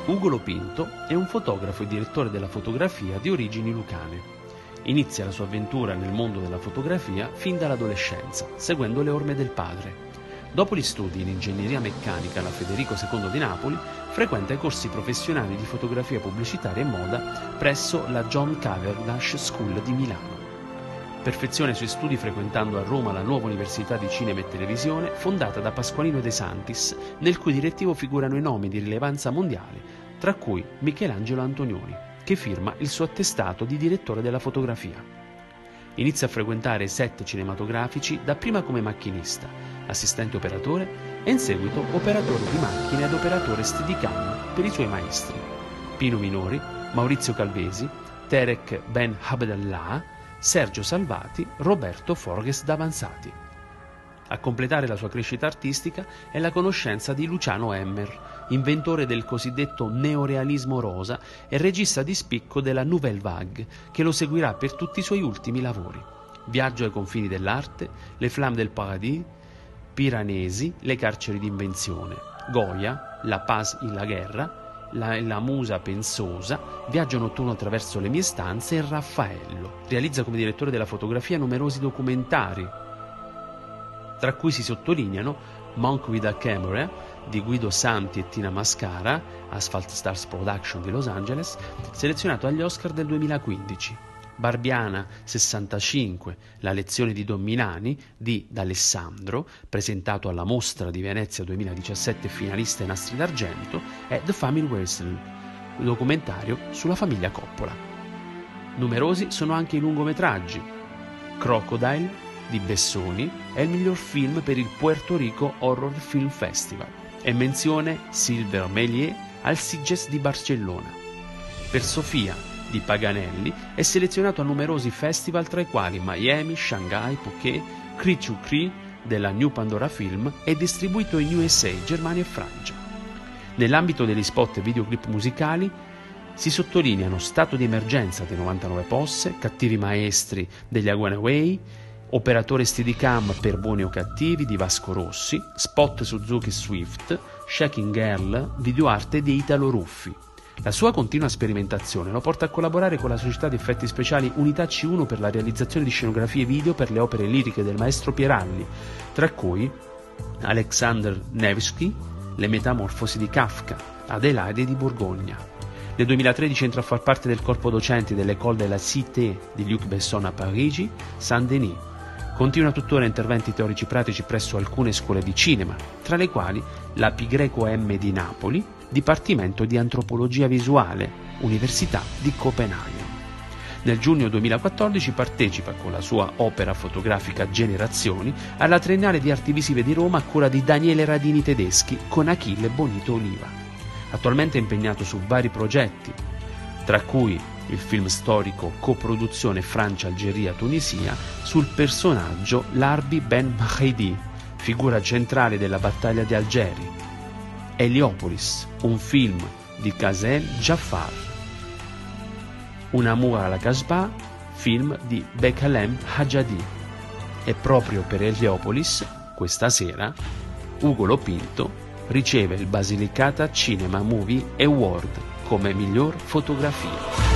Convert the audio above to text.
Ugo Lopinto è un fotografo e direttore della fotografia di origini lucane. Inizia la sua avventura nel mondo della fotografia fin dall'adolescenza, seguendo le orme del padre. Dopo gli studi in ingegneria meccanica alla Federico II di Napoli, frequenta i corsi professionali di fotografia pubblicitaria e moda presso la John Cavendish School di Milano. Perfeziona i suoi studi frequentando a Roma la nuova Università di Cinema e Televisione, fondata da Pasqualino De Santis, nel cui direttivo figurano i nomi di rilevanza mondiale, tra cui Michelangelo Antonioni, che firma il suo attestato di direttore della fotografia. Inizia a frequentare i set cinematografici dapprima come macchinista, assistente operatore e in seguito operatore di macchine ed operatore Steadicam per i suoi maestri Pino Minori, Maurizio Calvesi, Terek Ben Abdallah, Sergio Salvati, Roberto Forges Davanzati. A completare la sua crescita artistica è la conoscenza di Luciano Emmer, inventore del cosiddetto neorealismo rosa e regista di spicco della Nouvelle Vague, che lo seguirà per tutti i suoi ultimi lavori: Viaggio ai confini dell'arte, Le Flammes del Paradis, Piranesi, Le carceri d'invenzione, Goya, La Paz in la guerra, la Musa pensosa, Viaggio notturno attraverso le mie stanze e Raffaello. Realizza come direttore della fotografia numerosi documentari, tra cui si sottolineano Monk with a Camera di Guido Santi e Tina Mascara, Asphalt Stars Production di Los Angeles, selezionato agli Oscar del 2015. Barbiana 65, La lezione di Don Milani di D'Alessandro, presentato alla Mostra di Venezia 2017 finalista in Nastri d'Argento, e The Family Wrestle, un documentario sulla famiglia Coppola. Numerosi sono anche i lungometraggi. Crocodile di Bessoni è il miglior film per il Puerto Rico Horror Film Festival e menzione Silver Méliès al Sitges di Barcellona. Per Sofia di Paganelli è selezionato a numerosi festival, tra i quali Miami, Shanghai, Phuket, Cri to Cri della New Pandora Film e distribuito in USA, Germania e Francia. Nell'ambito degli spot e videoclip musicali si sottolineano Stato di emergenza dei 99 Posse, Cattivi maestri degli Aguanaway, Operatore Steadicam per buoni o cattivi di Vasco Rossi, spot Suzuki Swift, Shaking Girl, videoarte di Italo Ruffi. La sua continua sperimentazione lo porta a collaborare con la società di effetti speciali Unità C1 per la realizzazione di scenografie video per le opere liriche del maestro Pieralli, tra cui Alexander Nevsky, Le metamorfosi di Kafka, Adelaide di Borgogna. Nel 2013 entra a far parte del corpo docenti dell'École de la Cité di Luc Besson a Parigi, Saint-Denis. Continua tuttora interventi teorici pratici presso alcune scuole di cinema, tra le quali la Pi Greco M di Napoli, Dipartimento di Antropologia Visuale, Università di Copenaghen. Nel giugno 2014 partecipa con la sua opera fotografica Generazioni alla Triennale di Arti Visive di Roma a cura di Daniele Radini Tedeschi con Achille Bonito Oliva. Attualmente è impegnato su vari progetti, tra cui il film storico coproduzione Francia-Algeria-Tunisia sul personaggio Larbi Ben Mahdi, figura centrale della battaglia di Algeri, Heliopolis, un film di Kazel Jafar, Un amour à la Casbah, film di Bekalem Hajadi. E proprio per Heliopolis, questa sera, Ugo Lopinto riceve il Basilicata Cinema Movie Award come miglior fotografia.